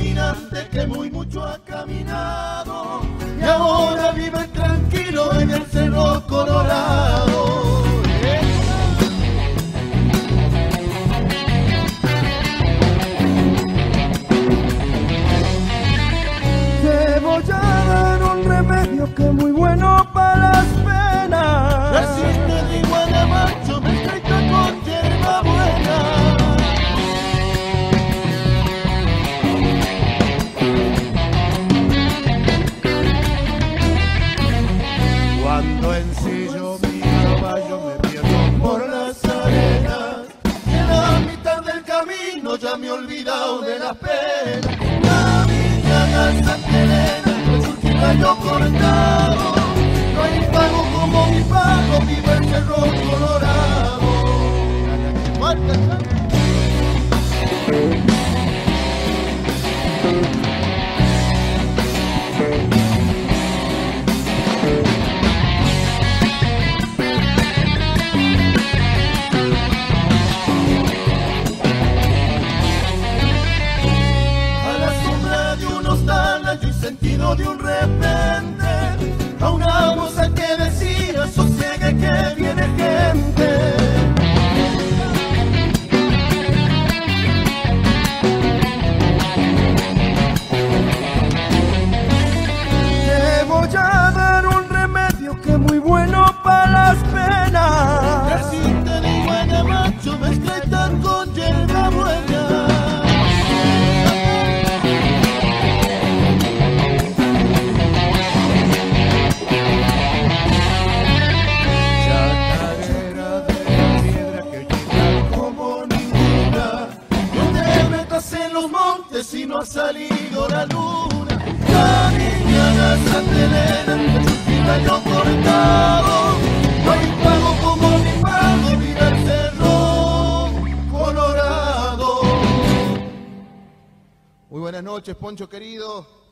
caminante que muy mucho ha caminado y ahora vive tranquilo en el Cerro Colorado. Te voy a dar un remedio que es muy bueno para las penas. Resiste de iguana macho, mezclito con hierba buena. Cuando ensillo mi caballo me pierdo por las arenas. En la mitad del camino ya me he olvidado de las penas. Caminada Santa Elena, surge un gallo cortado. No hay pago como mi pago, vive el Cerro Colorado. Sentido de un repente a una voz que decía sosiegue que viene gente. Te voy a dar un remedio que es muy bueno para las penas. Resiste de iguana macho, mezcleta con hierba buena. Si no ha salido la luna, caminada Santa Elena, un gallo cortado, no hay pago como mi pago, mira el Cerro Colorado. Muy buenas noches, Poncho querido.